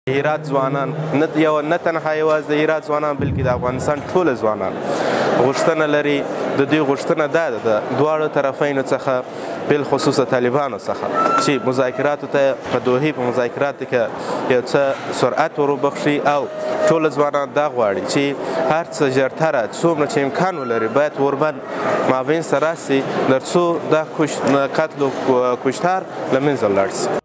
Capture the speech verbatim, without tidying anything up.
هرات ځوانان نه یو نه تنها یوازې د هرات ځوانان بلکې د افغانستان ټوله ځوانان غوښتنه لري د دوی غوښتنه دا ده د دواړو طرفینو څخه بالخصوص د طالبانو څخه چې مذاکراتو ته په دوحې په مذاکراتو کې یو څه سرعت وروبخښي او ټول ځوانان دا غواړي چې هر څه ژرتره څومره چې امکان ولري باید اوربند مابین سره راسي تر څو دا قتل و کشتار له منځه لاړ شي.